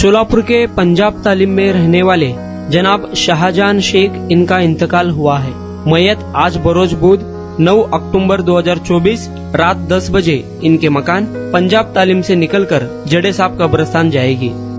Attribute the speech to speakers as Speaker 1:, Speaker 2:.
Speaker 1: सोलापुर के पंजाब तालीम में रहने वाले जनाब शाहजहान शेख इनका इंतकाल हुआ है। मयत आज बरोज बुध 9 अक्टूबर 2024 रात 10 बजे इनके मकान पंजाब तालीम से निकलकर जड़े साहब कब्रिस्तान जाएगी।